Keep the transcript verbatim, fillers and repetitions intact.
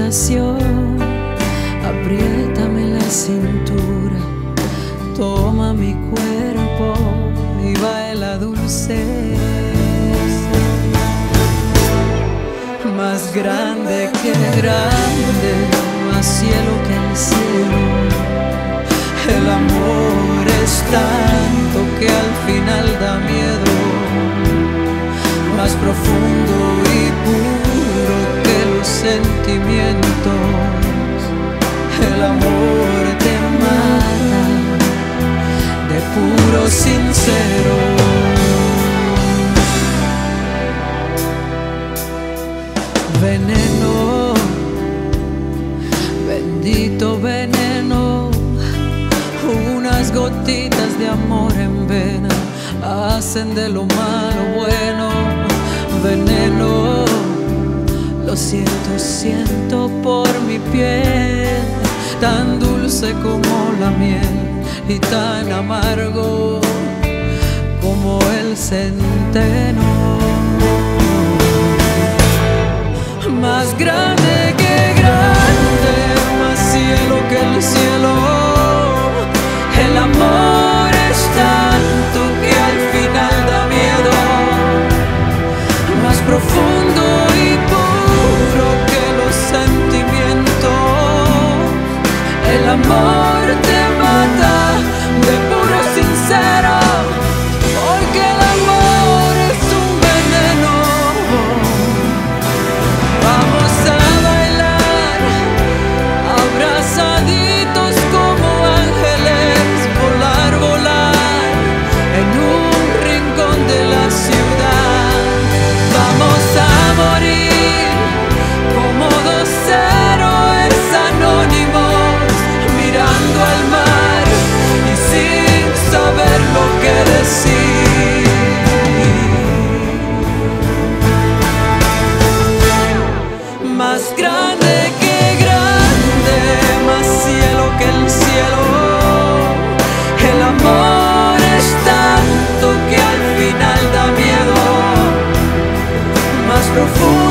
tentación, apriétame la cintura, toma mi cuerpo y baila dulce. Más grande que grande, más cielo que el cielo. El amor es tanto que al final da miedo. Más profundo y puro que los sentimientos. El amor te mata de puro sincero. Veneno, bendito veneno, unas gotitas de amor en vena hacen de lo malo bueno. Veneno, lo siento, siento por mi piel, tan dulce como la miel y tan amargo como el centeno. Más grande que grande, más cielo que el cielo. El amor es tanto que al final da miedo. Más profundo y puro que los sentimientos. El amor te mata de puro sincero, porque el amor es un veneno. Vamos a bailar abrazaditos como ángeles, volar, volar en un rincón de la ciudad. Vamos a morir como dos héroes anónimos, mirando al mar y sin saber lo que decir. Más grande que grande, más cielo que el cielo. El amor es tanto que al final da miedo. Más profundo